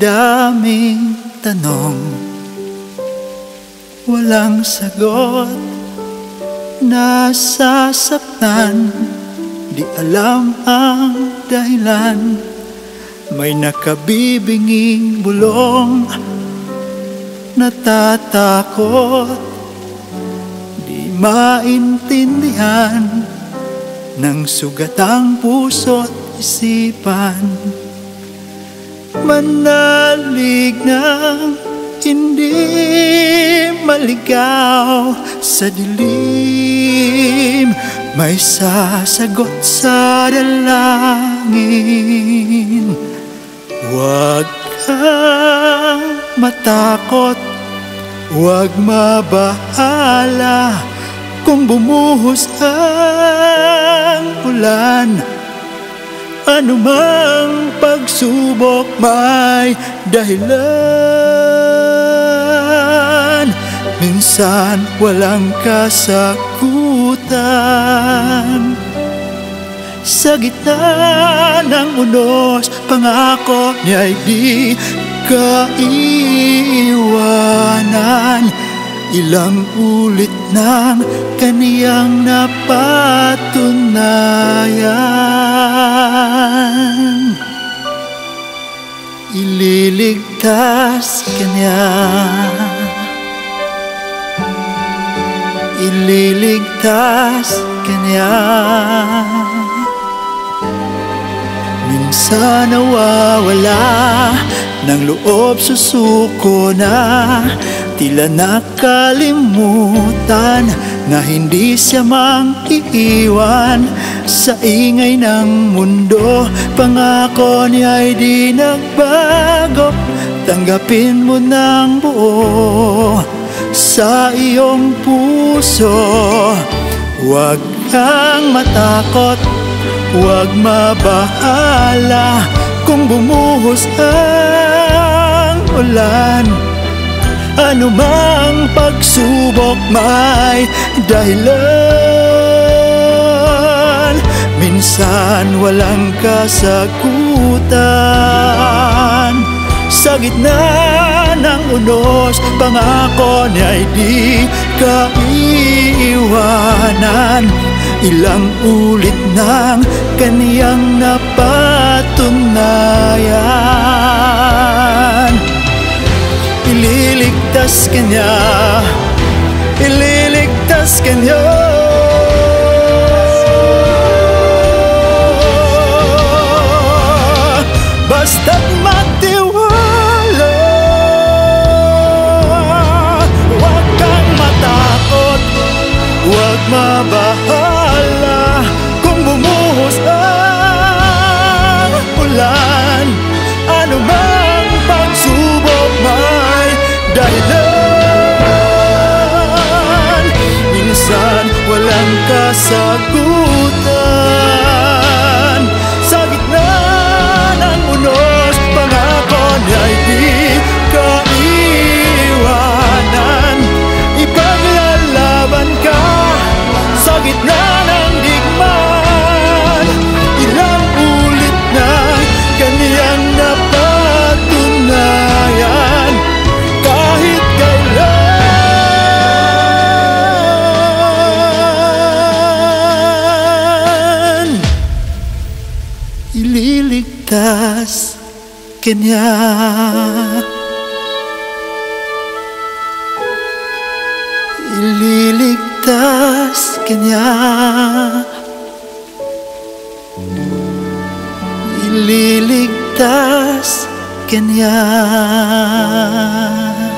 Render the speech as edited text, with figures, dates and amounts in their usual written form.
daming tanong, walang sagot. Nasasaktan, di alam ang dahilan. May nakabibinging bulong, natatakot, di maintindihan ng sugatang puso't isipan. Manalig ng hindi maligaw sa dilim, may sasagot sa dalangin. Huwag kang matakot, huwag mabahala kung bumuhos ang ulan. Anumang pagsubok may dahilan. Minsan walang kasagutan. Sa gitna ng unos, pangako niya'y di kaiiwanan. Ilang ulit nang kaniyang napatunayan. Ililigtas ka niya, ililigtas ka niya. Minsan nawawala ng loob, susuko na, tila nakalimutan na hindi siya mang iiwan sa ingay ng mundo. Pangako niya'y di nagbago, tanggapin mo ng buo sa iyong puso. Huwag kang matakot, huwag mabahala kung bumuhos ang ulan. Anumang pagsubok may dahilan. Minsan walang kasagutan. Sa gitna ng unos, pangako niya'y di kaiiwanan. Ilang ulit nang kaniyang napatunayan. Ililigtas ka niya, ililigtas ka niya. Basta't magtiwala, huwag kang matakot, huwag mabahala kung bumuhos ang ulan. Anumang pagsubok may dahilan. Minsan walang kasagutan. Sa gitna ng unos, pangako niya'y di kaiwanan. Ipaglalaban ka sa gitna ng digmaan. Ilang ulit na kaniyang napatunayan. Kahit kailan, ililigtas ka niya. Ililigtas ka niya, ililigtas ka niya.